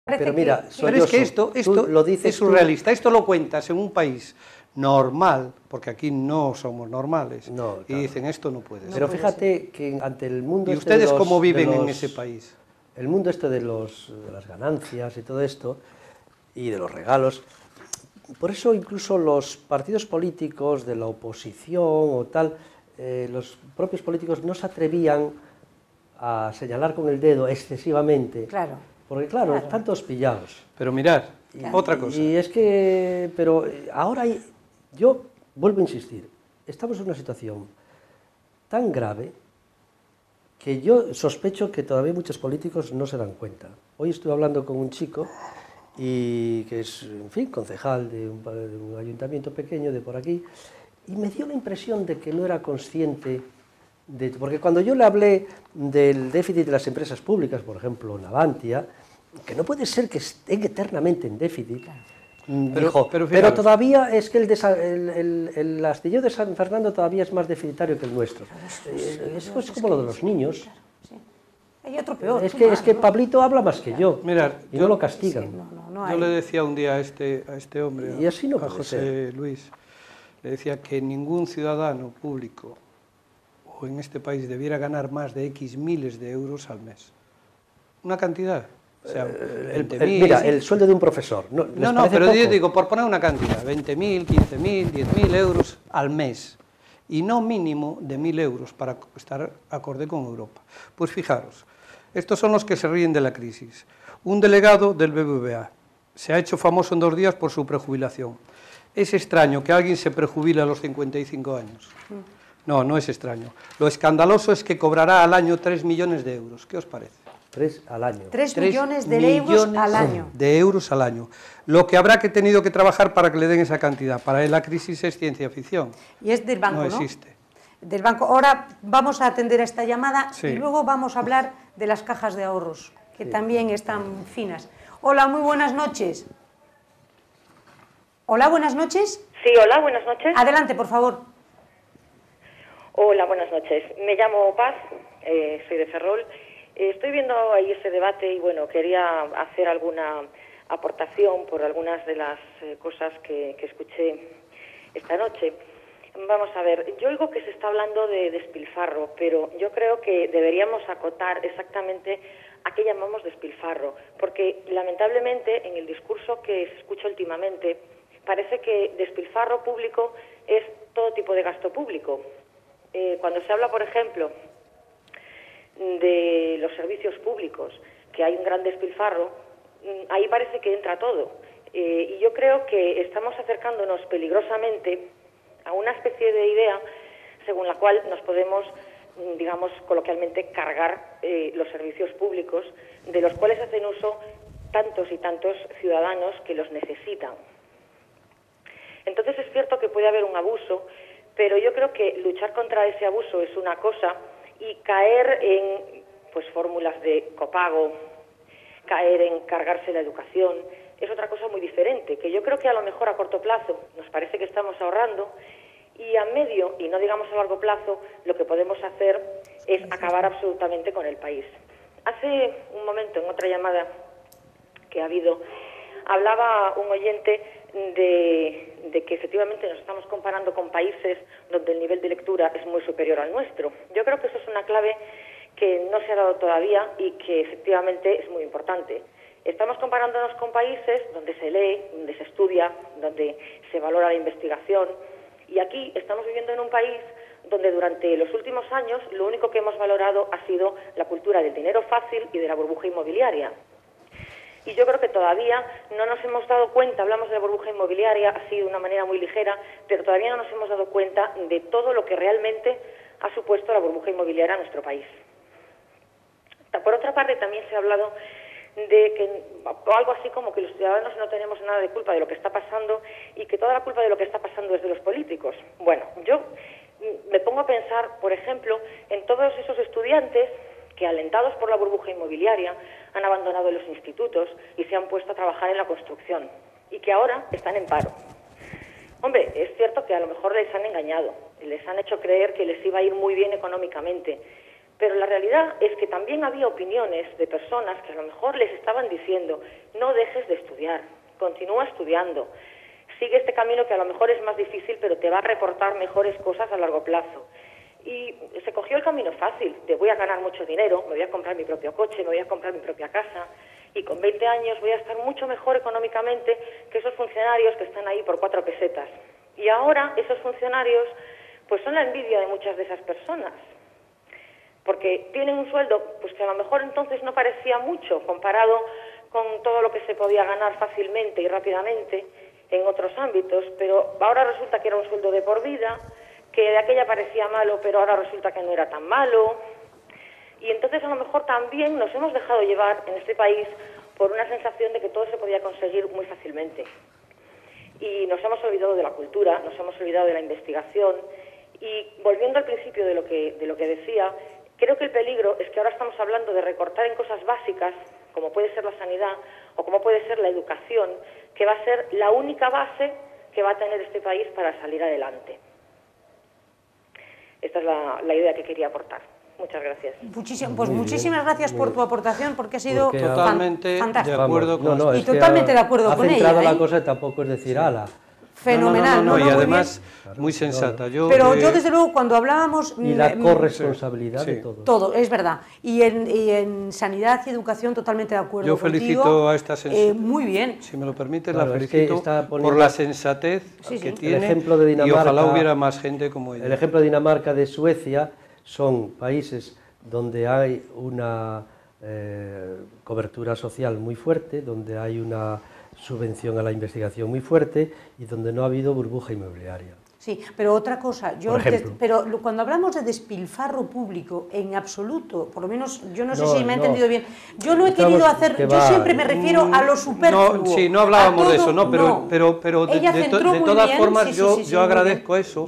Pero mira, pero es que esto lo dices es surrealista. Esto lo cuentas en un país normal, porque aquí no somos normales, no, claro. Y dicen esto no puede ser. Pero fíjate que ante el mundo... ¿Y ustedes cómo viven en ese país? El mundo de las ganancias y todo esto, y de los regalos, por eso incluso los partidos políticos de la oposición o tal, los propios políticos no se atrevían a señalar con el dedo excesivamente. Claro. Porque claro, están todos pillados. Pero mirad, otra cosa. Y es que, pero ahora yo vuelvo a insistir, estamos en una situación tan grave que yo sospecho que todavía muchos políticos no se dan cuenta. Hoy estuve hablando con un chico que es, en fin, concejal de un ayuntamiento pequeño de por aquí, y me dio la impresión de que no era consciente porque cuando yo le hablé del déficit de las empresas públicas, por ejemplo, Navantia, que no puede ser que estén eternamente en déficit, dijo, pero todavía es que el astillero de San Fernando todavía es más deficitario que el nuestro. Eso es como lo de los niños. Hay otro peor. Es que Pablito habla más que yo, y no lo castigan. Yo le decía un día a este hombre, y así no a José Luis, le decía que ningún ciudadano público en este país debiera ganar más de X miles de euros al mes. Una cantidad. O sea, 20.000... Mira, el sueldo de un profesor. No, pero poco? Yo digo, por poner una cantidad, 20.000, 15.000, 10.000 euros al mes. Y no mínimo de 1.000 euros para estar acorde con Europa. Pues fijaros, estos son los que se ríen de la crisis. Un delegado del BBVA se ha hecho famoso en 2 días por su prejubilación. Es extraño que alguien se prejubile a los 55 años. No, no es extraño. Lo escandaloso es que cobrará al año 3 millones de euros. ¿Qué os parece? 3 al año. 3 millones de euros al año. De euros al año. Lo que habrá que tenido que trabajar para que le den esa cantidad. Para él la crisis es ciencia ficción. Y es del banco, ¿no? No existe. Del banco. Ahora vamos a atender a esta llamada sí. Y luego vamos a hablar de las cajas de ahorros, que también están finas. Hola, muy buenas noches. Hola, buenas noches. Sí, hola, buenas noches. Adelante, por favor. Hola, buenas noches. Me llamo Paz, soy de Ferrol. Estoy viendo ahí ese debate y, bueno, quería hacer alguna aportación por algunas de las cosas que escuché esta noche. Vamos a ver, yo oigo que se está hablando de despilfarro, pero yo creo que deberíamos acotar exactamente a qué llamamos despilfarro, porque lamentablemente en el discurso que se escucha últimamente parece que despilfarro público es todo tipo de gasto público. Cuando se habla, por ejemplo, de los servicios públicos, que hay un gran despilfarro, ahí parece que entra todo. Y yo creo que estamos acercándonos peligrosamente a una especie de idea según la cual nos podemos, digamos, coloquialmente cargar los servicios públicos, de los cuales hacen uso tantos y tantos ciudadanos que los necesitan. Entonces es cierto que puede haber un abuso, pero yo creo que luchar contra ese abuso es una cosa y caer en fórmulas de copago, caer en cargarse la educación, es otra cosa muy diferente, que yo creo que a lo mejor a corto plazo nos parece que estamos ahorrando y a medio, y no digamos a largo plazo, lo que podemos hacer es acabar absolutamente con el país. Hace un momento, en otra llamada que ha habido, hablaba un oyente de que efectivamente nos estamos comparando con países donde el nivel de lectura es muy superior al nuestro. Yo creo que eso es una clave que no se ha dado todavía y que efectivamente es muy importante. Estamos comparándonos con países donde se lee, donde se estudia, donde se valora la investigación, y aquí estamos viviendo en un país donde durante los últimos años lo único que hemos valorado ha sido la cultura del dinero fácil y de la burbuja inmobiliaria. Y yo creo que todavía no nos hemos dado cuenta, hablamos de la burbuja inmobiliaria así de una manera muy ligera, pero todavía no nos hemos dado cuenta de todo lo que realmente ha supuesto la burbuja inmobiliaria a nuestro país. Por otra parte, también se ha hablado de que algo así como que los ciudadanos no tenemos nada de culpa de lo que está pasando y que toda la culpa de lo que está pasando es de los políticos. Bueno, yo me pongo a pensar, por ejemplo, en todos esos estudiantes que, alentados por la burbuja inmobiliaria, han abandonado los institutos y se han puesto a trabajar en la construcción y que ahora están en paro. Hombre, es cierto que a lo mejor les han engañado, les han hecho creer que les iba a ir muy bien económicamente, Pero la realidad es que también había opiniones de personas que a lo mejor les estaban diciendo: no dejes de estudiar, continúa estudiando, sigue este camino que a lo mejor es más difícil, pero te va a reportar mejores cosas a largo plazo. Y se cogió el camino fácil, de voy a ganar mucho dinero, me voy a comprar mi propio coche, me voy a comprar mi propia casa, y con 20 años voy a estar mucho mejor económicamente que esos funcionarios que están ahí por 4 pesetas. Y ahora esos funcionarios pues son la envidia de muchas de esas personas, porque tienen un sueldo pues que a lo mejor entonces no parecía mucho comparado con todo lo que se podía ganar fácilmente y rápidamente en otros ámbitos, pero ahora resulta que era un sueldo de por vida, que de aquella parecía malo, pero ahora resulta que no era tan malo. Y entonces a lo mejor también nos hemos dejado llevar en este país por una sensación de que todo se podía conseguir muy fácilmente. Y nos hemos olvidado de la cultura, nos hemos olvidado de la investigación. Y volviendo al principio de lo que decía, creo que el peligro es que ahora estamos hablando de recortar en cosas básicas, como puede ser la sanidad o como puede ser la educación, que va a ser la única base que va a tener este país para salir adelante. Esta es la idea que quería aportar. Muchas gracias. Muchísimas gracias por tu aportación, porque ha sido totalmente fantástico. de acuerdo con y totalmente de acuerdo con ella. Ha centrado la cosa, tampoco es decir, ala. Fenomenal. No, y además muy sensata. Pero yo desde luego cuando hablábamos... Y la corresponsabilidad de todo. Todo, es verdad. Y en sanidad y educación totalmente de acuerdo contigo. Yo felicito a esta sensatez. Muy bien. Si me lo permite, la felicito por la sensatez que tiene, el ejemplo de Dinamarca, y ojalá hubiera más gente como ella. El ejemplo de Dinamarca, de Suecia, son países donde hay una cobertura social muy fuerte, donde hay una subvención a la investigación muy fuerte y donde no ha habido burbuja inmobiliaria. Sí, pero otra cosa, pero cuando hablamos de despilfarro público, en absoluto, por lo menos yo no sé si me he entendido bien, yo no he querido hacer, yo siempre me refiero a lo superfluo. No hablábamos de eso, pero de todas formas yo agradezco eso,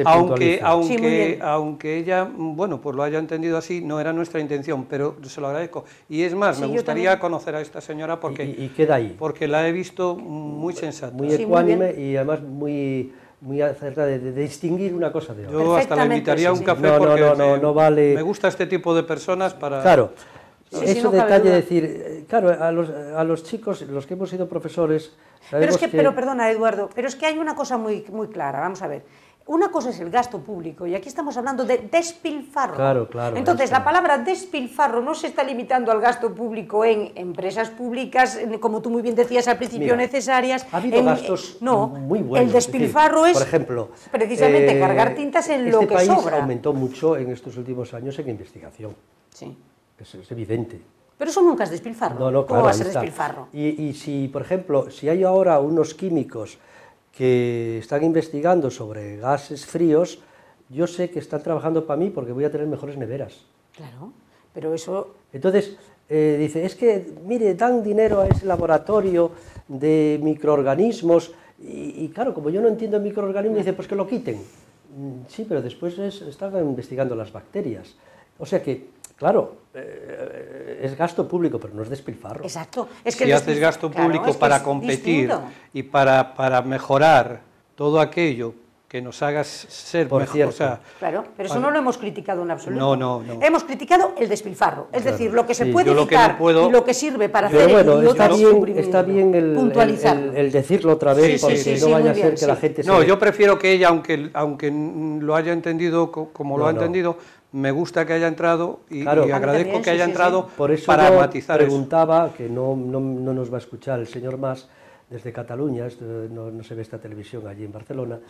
aunque ella, bueno, pues lo haya entendido así, no era nuestra intención, pero se lo agradezco. Y es más, me gustaría conocer a esta señora porque, y queda ahí, porque la he visto muy sensata. Muy ecuánime y además muy acertada de distinguir una cosa de otra. Yo hasta la invitaría a un café porque no vale. Me gusta este tipo de personas para... Claro, eso detalle de decir, claro, a los chicos, los que hemos sido profesores, sabemos pero perdona, Eduardo, pero es que hay una cosa muy clara, vamos a ver. Una cosa es el gasto público y aquí estamos hablando de despilfarro. Claro. Entonces, la palabra despilfarro no se está limitando al gasto público en empresas públicas, como tú muy bien decías al principio, necesarias. Ha habido gastos muy buenos. El despilfarro es, por ejemplo, precisamente cargar tintas en lo que sobra. Este país aumentó mucho en estos últimos años en investigación. Sí. Es evidente. Pero eso nunca es despilfarro. No, ¿Cómo va a ser despilfarro? Y si, por ejemplo, si hay ahora unos químicos que están investigando sobre gases fríos, yo sé que están trabajando para mí porque voy a tener mejores neveras. Claro, pero eso... Entonces, dice, es que, mire, dan dinero a ese laboratorio de microorganismos, y claro, como yo no entiendo microorganismos, dice, pues que lo quiten. Sí, pero después están investigando las bacterias. O sea que, claro, es gasto público, pero no es despilfarro. Exacto. Es que si haces gasto público para competir y para mejorar todo aquello que nos hagas ser mejor. O sea, claro, pero eso no lo hemos criticado en absoluto. No. Hemos criticado el despilfarro, es decir, lo que se puede evitar y lo que sirve para hacer está bien el decirlo otra vez, porque no vaya a ser que la gente se... No, yo prefiero que ella, aunque lo haya entendido como lo ha entendido, me gusta que haya entrado y agradezco que haya entrado por eso para yo matizar preguntaba, eso. Que no nos va a escuchar el señor Mas desde Cataluña, no se ve esta televisión allí en Barcelona,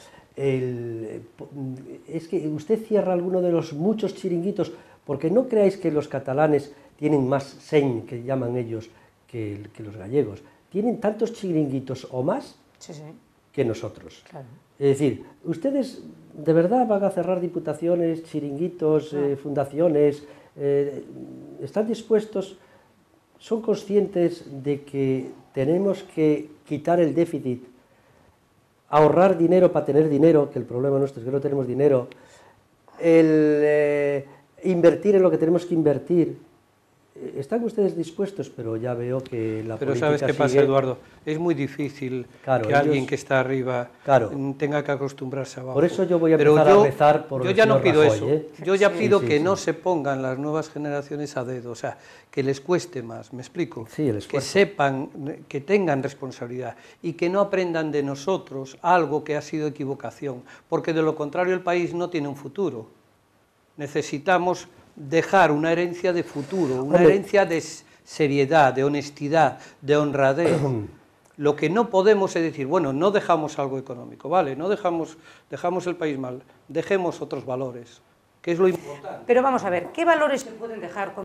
es que usted cierra alguno de los muchos chiringuitos, porque no creáis que los catalanes tienen más seny, que llaman ellos, que los gallegos. Tienen tantos chiringuitos o más que nosotros. Claro. Es decir, ustedes de verdad van a cerrar diputaciones, chiringuitos, fundaciones, están dispuestos, son conscientes de que tenemos que quitar el déficit, ahorrar dinero para tener dinero, que el problema nuestro es que no tenemos dinero, invertir en lo que tenemos que invertir, están ustedes dispuestos, pero ya veo que la pero política ¿sabes qué pasa, sigue... Eduardo? Es muy difícil que alguien que está arriba tenga que acostumbrarse abajo. Por eso yo voy a empezar a rezar por el señor Rajoy. Yo ya no pido eso. Yo ya pido que no sí. se pongan las nuevas generaciones a dedo, o sea, que les cueste más, ¿me explico? Sí, el esfuerzo. Que sepan, que tengan responsabilidad y que no aprendan de nosotros algo que ha sido equivocación, porque de lo contrario el país no tiene un futuro. Necesitamos dejar una herencia de futuro, una herencia de seriedad, de honestidad, de honradez. Lo que no podemos es decir, bueno, no dejamos algo económico, vale, no dejamos el país mal, dejemos otros valores, que es lo importante. Pero vamos a ver, ¿qué valores se pueden dejar con